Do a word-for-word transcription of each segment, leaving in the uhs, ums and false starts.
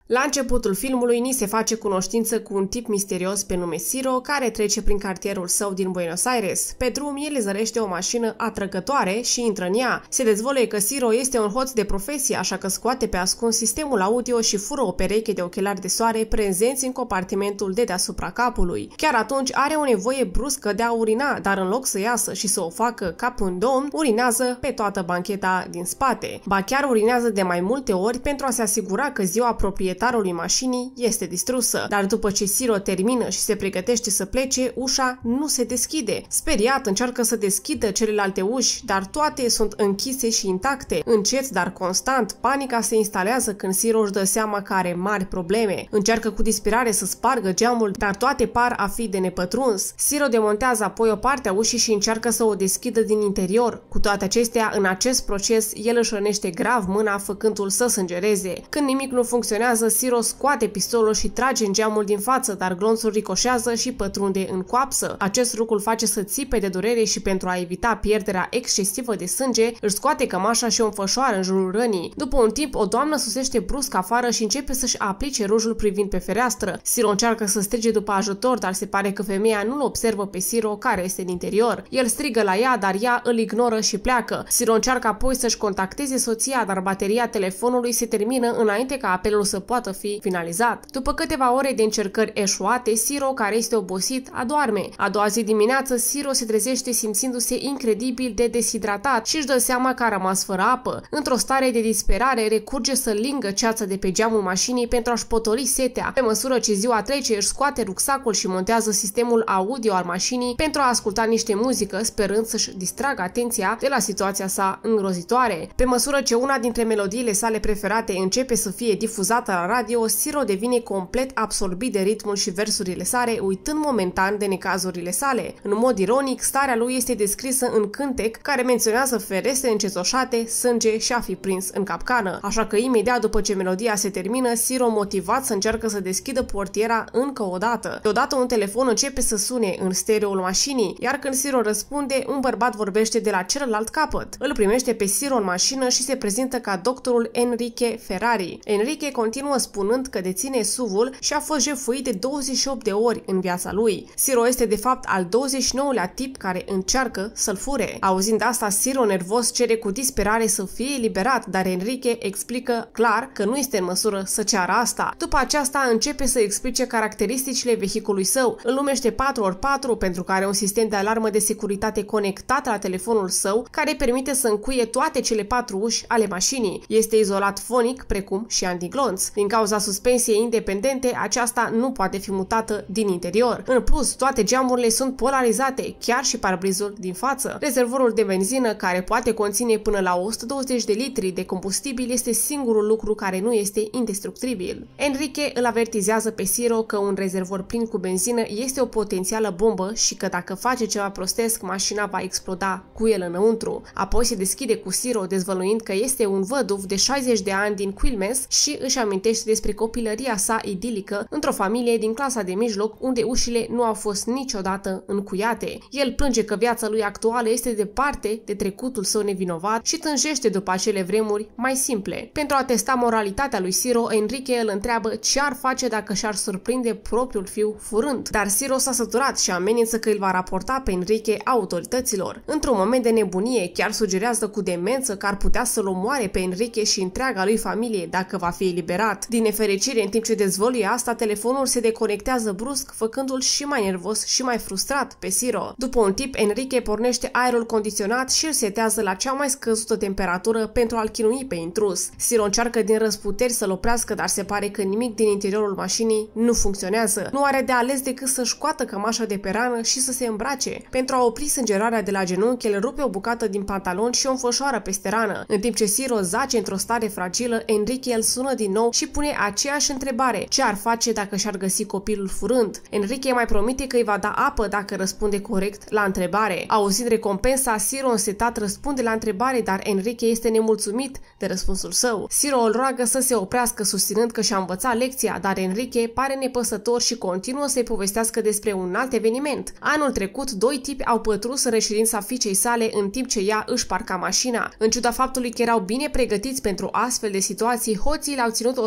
La începutul filmului ni se face cunoștință cu un tip misterios pe nume Ciro, care trece prin cartierul său din Buenos Aires. Pe drum, el zărește o mașină atrăgătoare și intră în ea. Se dezvăluie că Ciro este un hoț de profesie, așa că scoate pe ascuns sistemul audio și fură o pereche de ochelari de soare prezenți în compartimentul de deasupra capului. Chiar atunci are o nevoie bruscă de a urina, dar în loc să iasă și să o facă ca pe un domn, urinează pe toată bancheta din spate. Ba chiar urinează de mai multe ori pentru a se asigura că ziua proprietarului mașinii este distrusă, dar după ce Ciro termină și se pregătește să plece, ușa nu se deschide. Speriat, încearcă să deschidă celelalte uși, dar toate sunt închise și intacte. Încet, dar constant, panica se instalează când Ciro își dă seama că are mari probleme. Încearcă cu disperare să spargă geamul, dar toate par a fi de nepătruns. Ciro demontează apoi o parte a ușii și încearcă să o deschidă din interior. Cu toate acestea, în acest proces, el își rănește grav mâna, făcându-l să sângereze. Când nimic nu funcționează, Ciro scoate pistolul și trage în geamul din față, dar glonțul ricoșează și pătrunde în coapsă. Acest lucru îl face să țipe de durere și pentru a evita pierderea excesivă de sânge, își scoate cămașa și o înfășoară în jurul rănii. După un timp, o doamnă sosește brusc afară și începe să-și aplice rujul privind pe fereastră. Ciro încearcă să strige după ajutor, dar se pare că femeia nu-l observă pe Ciro, care este în interior. El strigă la ea, dar ea îl ignoră și pleacă. Ciro încearcă apoi să-și contacteze soția, dar bateria telefonului se termină înainte ca apelul să poată fi finalizat. După câteva ore de încercări eșuate, Ciro, care este obosit, adorme. A doua zi dimineață, Ciro se trezește simțindu-se incredibil de deshidratat și își dă seama că a rămas fără apă. Într-o stare de disperare, recurge să lingă ceața de pe geamul mașinii pentru a-și potoli setea. Pe măsură ce ziua trece, își scoate rucsacul și montează sistemul audio al mașinii pentru a asculta niște muzică, sperând să-și distragă atenția de la situația sa îngrozitoare. Pe măsură ce una dintre melodiile sale preferate începe să fie difuzată la radio, Ciro devine complet absorbit de ritmul și versurile sale, uitând momentan de necazurile sale. În mod ironic, starea lui este descrisă în cântec care menționează ferestre încetoșate, sânge și a fi prins în capcană. Așa că imediat după ce melodia se termină, Ciro, motivat, să încearcă să deschidă portiera încă o dată. Deodată un telefon începe să sune în stereoul mașinii, iar când Ciro răspunde, un bărbat vorbește de la celălalt capăt. Îl primește pe Ciro în mașină și se prezintă ca doctorul Enrique Ferrari. Enrique continuă spunând că deține S U V-ul și a fost jefuit de douăzeci și opt de ori în viața lui. Ciro este de fapt al douăzeci și nouălea tip care încearcă să-l fure. Auzind asta, Ciro, nervos, cere cu disperare să fie eliberat, dar Enrique explică clar că nu este în măsură să ceară asta. După aceasta începe să explice caracteristicile vehiculului său. Îl numește patru ori patru pentru că are un sistem de alarmă de securitate conectat la telefonul său care permite să încuie toate cele patru uși ale mașinii. Este izolat fonic, precum și antiglonț. Din cauza suspensiei independente, aceasta nu poate fi mutată din interior. În plus, toate geamurile sunt polarizate, chiar și parbrizul din față. Rezervorul de benzină, care poate conține până la o sută douăzeci de litri de combustibil, este singurul lucru care nu este indestructibil. Enrique îl avertizează pe Ciro că un rezervor plin cu benzină este o potențială bombă și că dacă face ceva prostesc, mașina va exploda cu el înăuntru. Apoi se deschide cu Ciro, dezvăluind că este un văduv de șaizeci de ani din Quilmes și își amintește despre copilăria sa idilică într-o familie din clasa de mijloc unde ușile nu au fost niciodată încuiate. El plânge că viața lui actuală este departe de trecutul său nevinovat și tânjește după acele vremuri mai simple. Pentru a testa moralitatea lui Ciro, Enrique îl întreabă ce ar face dacă și-ar surprinde propriul fiu furând. Dar Ciro s-a săturat și amenință că îl va raporta pe Enrique autorităților. Într-un moment de nebunie, chiar sugerează cu demență că ar putea să-l omoare pe Enrique și întreaga lui familie dacă va fi eliberat. Din nefericire, în timp ce dezvăluie asta, telefonul se deconectează brusc, făcându-l și mai nervos și mai frustrat pe Ciro. După un timp, Enrique pornește aerul condiționat și îl setează la cea mai scăzută temperatură pentru a-l chinui pe intrus. Ciro încearcă din răsputeri să-l oprească, dar se pare că nimic din interiorul mașinii nu funcționează. Nu are de ales decât să-și scoată cămașa de pe rană și să se îmbrace. Pentru a opri sângerarea de la genunchi, el rupe o bucată din pantalon și o înfășoară peste rană. În timp ce Ciro zace într-o stare fragilă, Enrique îl sună din nou și pune aceeași întrebare: ce ar face dacă și-ar găsi copilul furând? Enrique mai promite că îi va da apă dacă răspunde corect la întrebare. Auzind recompensa, Ciro însetat răspunde la întrebare, dar Enrique este nemulțumit de răspunsul său. Ciro îl roagă să se oprească, susținând că și-a învățat lecția, dar Enrique pare nepăsător și continuă să-i povestească despre un alt eveniment. Anul trecut, doi tipi au pătrus în reședința fiicei sale în timp ce ea își parca mașina. În ciuda faptului că erau bine pregătiți pentru astfel de situații, hoții l-au ținut o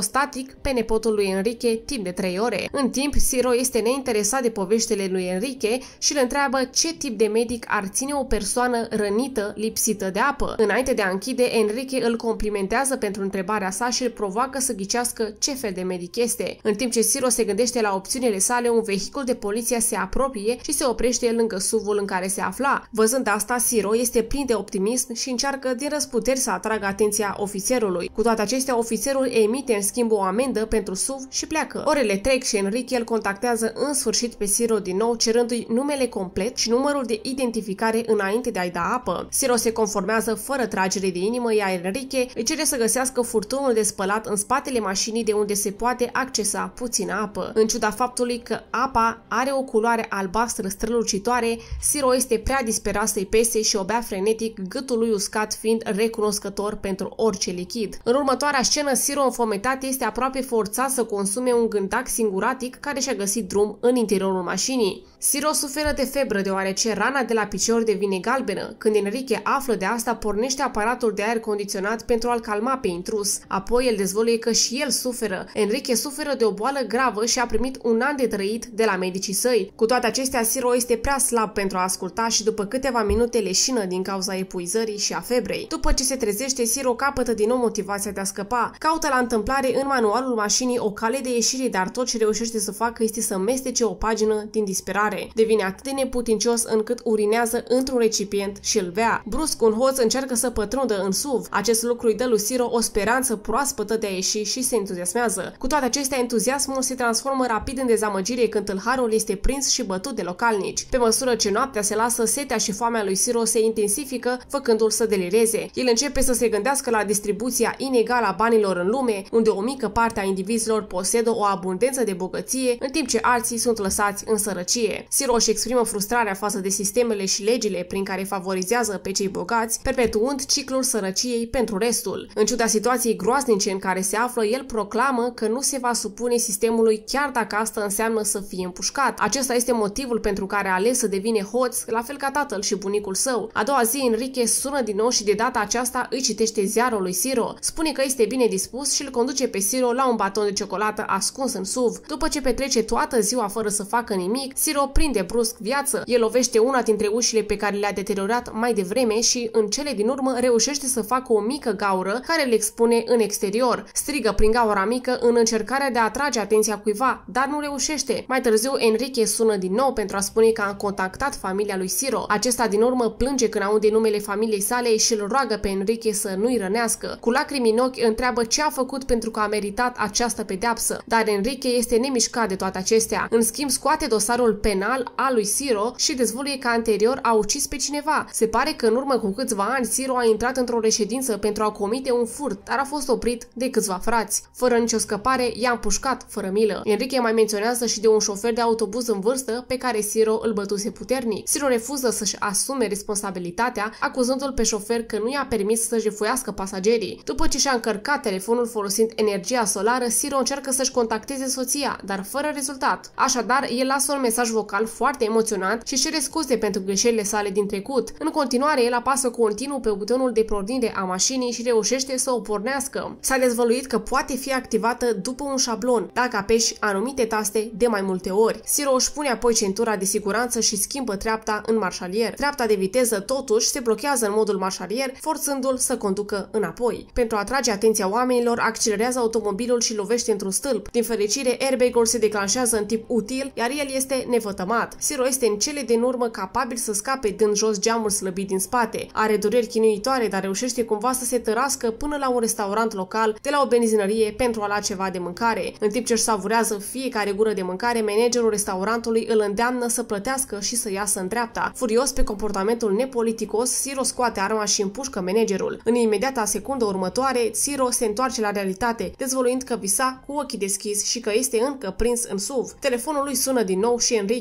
static pe nepotul lui Enrique timp de trei ore. În timp, Ciro este neinteresat de poveștile lui Enrique și îl întreabă ce tip de medic ar ține o persoană rănită, lipsită de apă. Înainte de a închide, Enrique îl complimentează pentru întrebarea sa și îl provoacă să ghicească ce fel de medic este. În timp ce Ciro se gândește la opțiunile sale, un vehicul de poliție se apropie și se oprește lângă S U V-ul în care se afla. Văzând asta, Ciro este plin de optimism și încearcă din răsputeri să atragă atenția ofițerului. Cu toate acestea, ofițerul emite în schimb o amendă pentru S U V și pleacă. Orele trec și Enrique îl contactează în sfârșit pe Ciro din nou, cerându-i numele complet și numărul de identificare înainte de a-i da apă. Ciro se conformează fără tragere de inimă, iar Enrique îi cere să găsească furtunul de spălat în spatele mașinii de unde se poate accesa puțină apă. În ciuda faptului că apa are o culoare albastră strălucitoare, Ciro este prea disperat să-i pese și o bea frenetic, gâtul lui uscat fiind recunoscător pentru orice lichid. În următoarea scenă, Ciro înfometat este aproape forțat să consume un gântac singuratic care și-a găsit drum în interiorul mașinii. Ciro suferă de febră deoarece rana de la picior devine galbenă. Când Enrique află de asta, pornește aparatul de aer condiționat pentru a-l calma pe intrus. Apoi el dezvăluie că și el suferă. Enrique suferă de o boală gravă și a primit un an de trăit de la medicii săi. Cu toate acestea, Ciro este prea slab pentru a asculta și după câteva minute leșină din cauza epuizării și a febrei. După ce se trezește, Ciro capătă din nou motivația de a scăpa. Caută la întâmplare în manualul mașinii o cale de ieșire, dar tot ce reușește să facă este să mestece o pagină din disperare. Devine atât de neputincios încât urinează într-un recipient și îl bea. Brusc, un hoț încearcă să pătrundă în S U V. Acest lucru îi dă lui Ciro o speranță proaspătă de a ieși și se entuziasmează. Cu toate acestea, entuziasmul se transformă rapid în dezamăgire când tâlharul este prins și bătut de localnici. Pe măsură ce noaptea se lasă, setea și foamea lui Ciro se intensifică, făcându-l să delireze. El începe să se gândească la distribuția inegală a banilor în lume, unde o mică parte a indivizilor posedă o abundență de bogăție, în timp ce alții sunt lăsați în sărăcie. Ciro își exprimă frustrarea față de sistemele și legile prin care favorizează pe cei bogați, perpetuând ciclul sărăciei pentru restul. În ciuda situației groaznice în care se află, el proclamă că nu se va supune sistemului chiar dacă asta înseamnă să fie împușcat. Acesta este motivul pentru care a ales să devine hoț, la fel ca tatăl și bunicul său. A doua zi, Enrique sună din nou și de data aceasta îi citește ziarul lui Ciro. Spune că este bine dispus și îl conduce pe Ciro la un baton de ciocolată ascuns în S U V. După ce petrece toată ziua fără să facă nimic, Ciro prinde brusc viață. El lovește una dintre ușile pe care le-a deteriorat mai devreme și, în cele din urmă, reușește să facă o mică gaură care le expune în exterior. Strigă prin gaura mică în încercarea de a atrage atenția cuiva, dar nu reușește. Mai târziu, Enrique sună din nou pentru a spune că a contactat familia lui Ciro. Acesta din urmă plânge când aude numele familiei sale și îl roagă pe Enrique să nu-i rănească. Cu lacrimi în ochi întreabă ce a făcut pentru că a meritat această pedeapsă, dar Enrique este nemișcat de toate acestea. În schimb, scoate dosarul penal al lui Ciro și dezvăluie că anterior a ucis pe cineva. Se pare că în urmă cu câțiva ani Ciro a intrat într-o reședință pentru a comite un furt, dar a fost oprit de câțiva frați. Fără nicio scăpare, i-a împușcat fără milă. Enrique mai menționează și de un șofer de autobuz în vârstă pe care Ciro îl bătuse puternic. Ciro refuză să-și asume responsabilitatea, acuzându-l pe șofer că nu i-a permis să jefuiască pasagerii. După ce și-a încărcat telefonul folosind energia solară, Ciro încearcă să-și contacteze soția, dar fără rezultat. Așadar, el lasă un mesaj vocal foarte emoționat și cere scuze pentru greșelile sale din trecut. În continuare, el apasă continuu pe butonul de pornire a mașinii și reușește să o pornească. S-a dezvăluit că poate fi activată după un șablon, dacă apeși anumite taste de mai multe ori. Ciro își pune apoi centura de siguranță și schimbă treapta în marșalier. Treapta de viteză, totuși, se blochează în modul marșalier, forțându-l să conducă înapoi. Pentru a atrage atenția oamenilor, accelerează automobilul și lovește într-un stâlp. Din fericire, airbag-ul se declanșează în tip util, iar el este nevătămat. Ciro este în cele din urmă capabil să scape dând jos geamul slăbit din spate. Are dureri chinuitoare, dar reușește cumva să se tărască până la un restaurant local de la o benzinărie pentru a lua ceva de mâncare. În timp ce își savurează fiecare gură de mâncare, managerul restaurantului îl îndeamnă să plătească și să iasă în dreapta. Furios pe comportamentul nepoliticos, Ciro scoate arma și împușcă managerul. În imediata secundă următoare, Ciro se întoarce la realitate, dezvăluind că visa cu ochii deschiși și că este încă prins în S U V. Telefonul lui sună din nou și Enrique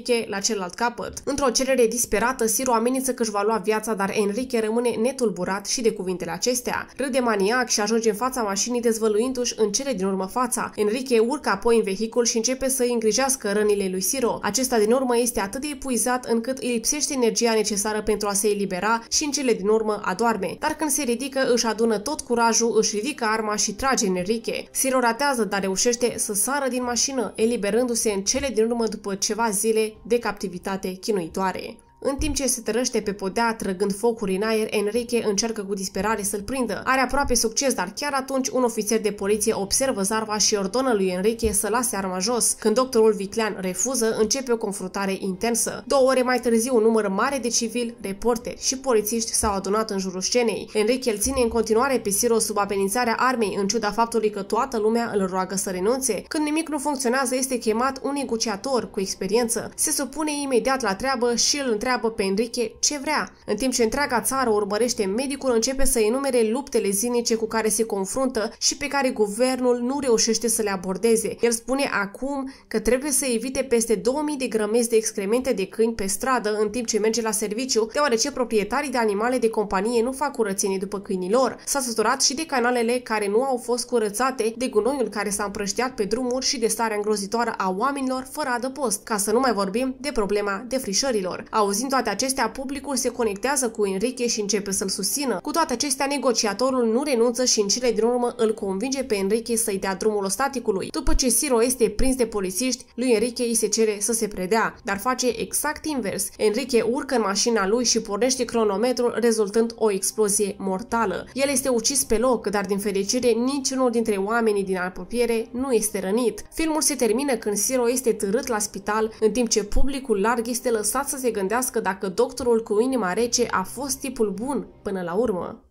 Enrique la celălalt capăt. Într-o cerere disperată, Siro amenință că își va lua viața, dar Enrique rămâne netulburat și de cuvintele acestea. Râde maniac și ajunge în fața mașinii dezvăluindu-și în cele din urmă fața. Enrique urcă apoi în vehicul și începe să îi îngrijească rănile lui Siro. Acesta din urmă este atât de epuizat încât îi lipsește energia necesară pentru a se elibera și în cele din urmă adorme. Dar când se ridică, își adună tot curajul, își ridică arma și trage în Enrique. Siro ratează, dar reușește să sară din mașină, eliberându-se în cele din urmă după ceva zile de captivitate chinuitoare. În timp ce se tărăște pe podea, trăgând focuri în aer, Enrique încearcă cu disperare să-l prindă. Are aproape succes, dar chiar atunci un ofițer de poliție observă zarva și ordonă lui Enrique să lase arma jos. Când doctorul viclean refuză, începe o confruntare intensă. Două ore mai târziu, un număr mare de civili, reporteri și polițiști s-au adunat în jurul scenei. Enrique îl ține în continuare pe Siro sub amenințarea armei, în ciuda faptului că toată lumea îl roagă să renunțe. Când nimic nu funcționează, este chemat un negociator cu experiență. Se supune imediat la treabă și îl întreabă pe Enrique ce vrea. În timp ce întreaga țară urmărește, medicul începe să enumere luptele zilnice cu care se confruntă și pe care guvernul nu reușește să le abordeze. El spune acum că trebuie să evite peste două mii de grămezi de excremente de câini pe stradă în timp ce merge la serviciu, deoarece proprietarii de animale de companie nu fac curățenie după câinii lor. S-a săturat și de canalele care nu au fost curățate, de gunoiul care s-a împrăștiat pe drumuri și de starea îngrozitoare a oamenilor fără adăpost, ca să nu mai vorbim de problema defrișărilor. Auzind toate acestea, publicul se conectează cu Enrique și începe să-l susțină. Cu toate acestea, negociatorul nu renunță și în cele din urmă îl convinge pe Enrique să-i dea drumul ostaticului. După ce Siro este prins de polițiști, lui Enrique îi se cere să se predea, dar face exact invers. Enrique urcă în mașina lui și pornește cronometrul, rezultând o explozie mortală. El este ucis pe loc, dar din fericire niciunul dintre oamenii din apropiere nu este rănit. Filmul se termină când Siro este târât la spital, în timp ce publicul larg este lăsat să se gândească dacă doctorul cu inima rece a fost tipul bun până la urmă.